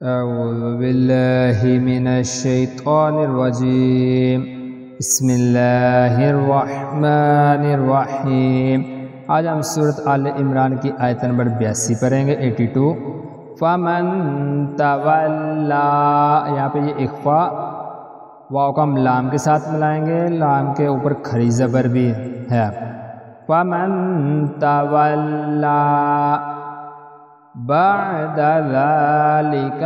اعوذ باللہ من الشیطان الرجیم بسم اللہ الرحمن الرحیم۔ آج ہم سورۃ آل عمران کی آیت نمبر 82 پڑھیں گے 82۔ فمن تولا، یہاں پہ یہ اخفا واو کو ہم لام کے ساتھ ملائیں گے، لام کے اوپر کھڑی زبر بھی ہے۔ فمن تولا بعد ذالک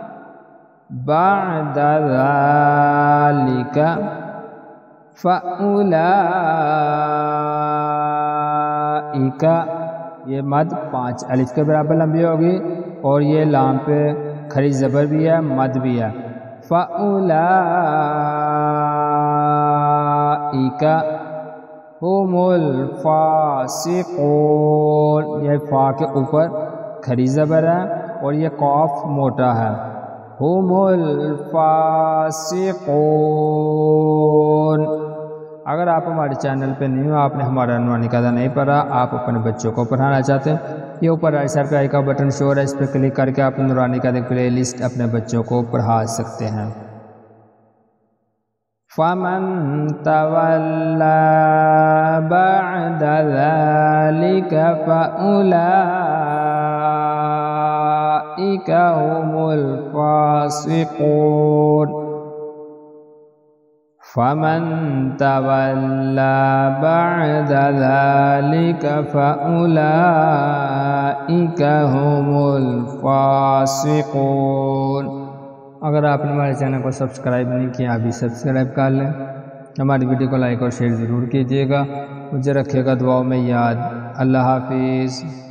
فاولئک، یہ مد 5 الف کے برابر لمبی ہوگی اور یہ لام پہ کھڑی زبر بھی ہے، مد بھی ہے۔ فاولئک هم الفاسقون، یہ فا کے اوپر کھڑی زبر ہے اور یہ قاف موٹا ہے۔ هم الفاسقون۔ اگر آپ ہمارے چینل پہ نہیں ہو، آپ نے ہمارا نورانی قاعدہ نہیں پڑھا، آپ اپنے بچوں کو پڑھانا چاہتے ہیں، یہ اوپر رائٹ سائڈ پہ آئی کا بٹن شو ہے، اس پہ کلک کر کے آپ نورانی قاعدے پلے لسٹ اپنے بچوں کو پڑھا سکتے ہیں۔ فمن تولا بعد ذلك فأولئك هم الفاسقون۔ فمن تولا بعد ذلك فأولئك هم الفاسقون۔ اگر آپ نے ہمارے چینل کو سبسکرائب نہیں کیا، ابھی سبسکرائب کر لیں، ہماری ویڈیو کو لائک اور شیئر ضرور کیجیے گا، مجھے رکھے گا دعاؤں میں یاد۔ اللہ حافظ۔